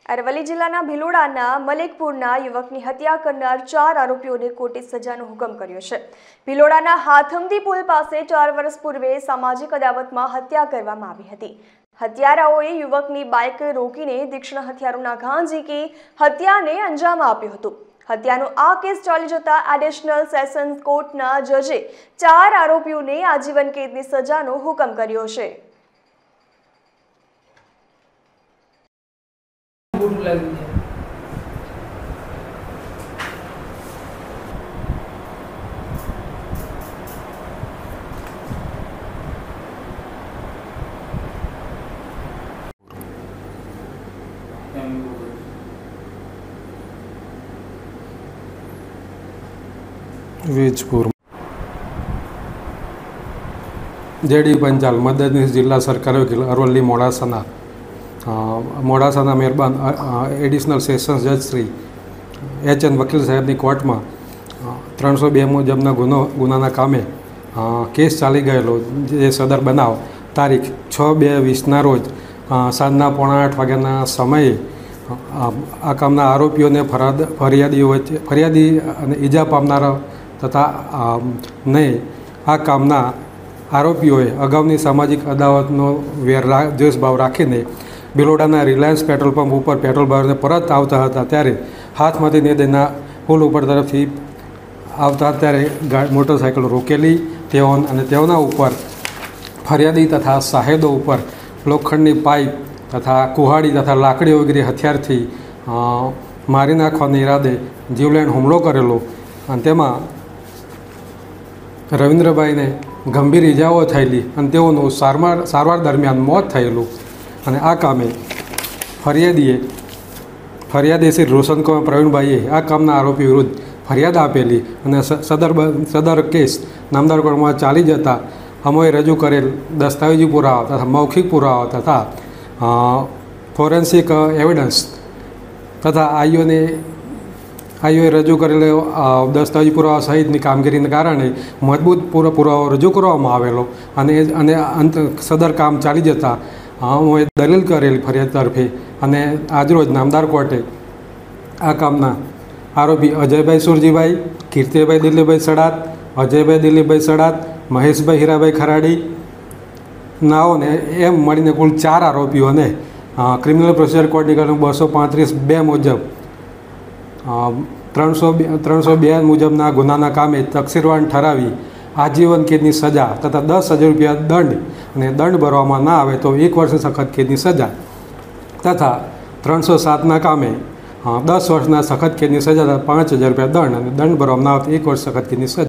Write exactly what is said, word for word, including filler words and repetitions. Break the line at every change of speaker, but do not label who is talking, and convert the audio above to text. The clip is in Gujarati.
અરવલ્લી જિલ્લાના ભિલોડાના મલેકપુરના યુવકની હત્યા કરનાર ચાર આરોપીઓને કોર્ટે સજાનો હુકમ કર્યો છે। ભિલોડાના હાથમદી પુલ પાસે ચાર વર્ષ પૂર્વે સામાજિક અદાવતમાં હત્યા કરવામાં આવી હતી। હત્યારાઓએ યુવકની બાઇક રોકીને તીક્ષ્ણ હથિયારોના ઘા ઝીકી હત્યાને અંજામ આપ્યો હતો। હત્યાનો આ કેસ ચાલી જતા એડિશનલ સેશન્સ કોર્ટના જજે ચાર આરોપીઓને આજીવન કેદની સજાનો હુકમ કર્યો છે।
વીજપુર જેડી પંચાલ મદદનીશ જિલ્લા સરકારી વકીલ અરવલ્લી મોડાસાના મોડાસાના મહેરબાન એડિશનલ સેશન્સ જજ શ્રી એચ એન વકીલ સાહેબની કોર્ટમાં ત્રણસો બે મુજબના ગુનો ગુનાના કામે કેસ ચાલી ગયેલો જે સદર બનાવ તારીખ છ બે વીસના રોજ સાંજના પોણા આઠ વાગ્યાના સમયે આ કામના આરોપીઓને ફરાદ ફરિયાદીઓ વચ્ચે ફરિયાદી અને ઈજા પામનારા તથા ને આ કામના આરોપીઓએ અગાઉની સામાજિક અદાવતનો વેર દ્વેષભાવ રાખીને ભિલોડાના રિલાયન્સ પેટ્રોલ પંપ ઉપર પેટ્રોલ ભરીને પરત આવતા હતા ત્યારે હાથમાંથી નેદેના પુલ ઉપર તરફથી આવતા ત્યારે મોટરસાઇકલ રોકેલી તેઓ અને તેઓના ઉપર ફરિયાદી તથા સાહેદો ઉપર લોખંડની પાઇપ તથા કુહાડી તથા લાકડી વગેરે હથિયારથી મારી નાખવાના ઈરાદે જીવલેણ હુમલો કરેલો અને તેમાં રવિન્દ્રભાઈને ગંભીર ઇજાઓ થયેલી અને તેઓનું સારવાર સારવાર દરમિયાન મોત થયેલું અને આ કામે ફરિયાદીએ ફરિયાદી શ્રી રોશનકુમાર પ્રવીણભાઈએ આ કામના આરોપી વિરુદ્ધ ફરિયાદ આપેલી અને સદર સદર કેસ નામદાર કોર્ટમાં ચાલી જતા અમોએ રજૂ કરેલ દસ્તાવેજી પુરાવા તથા મૌખિક પુરાવા તથા ફોરેન્સિક એવિડન્સ તથા આઈઓને આઈઓએ રજૂ કરેલો દસ્તાવેજી પુરાવા સહિતની કામગીરીને કારણે મજબૂત પૂરો પુરાવો રજૂ કરવામાં આવેલો અને અને અંત સદર કામ ચાલી જતાં હું દલીલ કરેલી ફરિયાદ તરફે અને આજરોજ નામદાર કોર્ટે આ કામના આરોપી અજયભાઈ સુરજીભાઈ, કીર્તિભાઈ દિલીપભાઈ સડાત, અજયભાઈ દિલીપભાઈ સડાત, મહેશભાઈ હીરાભાઈ ખરાડી નાઓને એમ મળીને કુલ ચાર આરોપીઓને ક્રિમિનલ પ્રોસિજર કોડની કલમ બસો પાંત્રીસ બે મુજબ ત્રણસો ત્રણસો બે મુજબના ગુનાના કામે તકસીરવાન ઠરાવી આજીવન કેદની સજા તથા દસ હજાર રૂપિયા દંડ અને દંડ ભરવામાં ના આવે તો એક વર્ષની સખત કેદની સજા તથા ત્રણસો સાતના કામે દસ વર્ષના સખત કેદની સજા તથા પાંચ હજાર રૂપિયા દંડ અને દંડ ભરવામાં ના આવે તો એક વર્ષ સખત કેદની સજા।